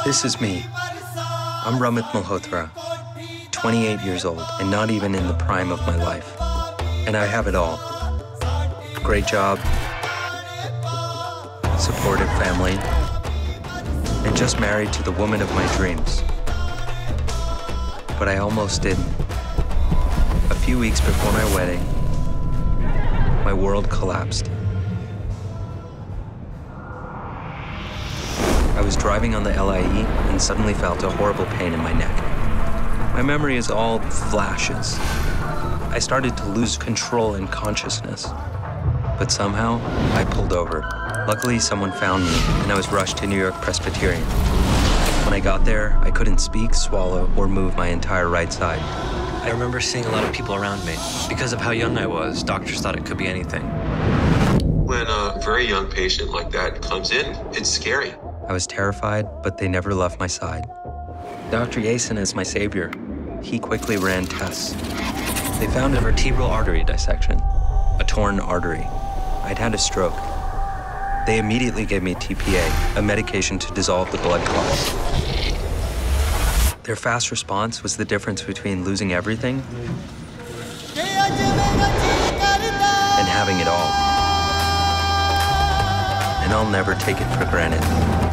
This is me. I'm Ramit 28 years old, and not even in the prime of my life. And I have it all. Great job, supportive family, and just married to the woman of my dreams. But I almost didn't. A few weeks before my wedding, my world collapsed. I was driving on the LIE and suddenly felt a horrible pain in my neck. My memory is all flashes. I started to lose control and consciousness. But somehow, I pulled over. Luckily, someone found me, and I was rushed to York-Presbyterian. When I got there, I couldn't speak, swallow, or move my entire right side. I remember seeing a lot of people around me. Because of how young I was, doctors thought it could be anything. When a very young patient like that comes in, it's scary. I was terrified, but they never left my side. Dr. Yasin is my savior. He quickly ran tests. They found a vertebral artery dissection, a torn artery. I'd had a stroke. They immediately gave me TPA, a medication to dissolve the blood clots. Their fast response was the difference between losing everything and having it all. And I'll never take it for granted.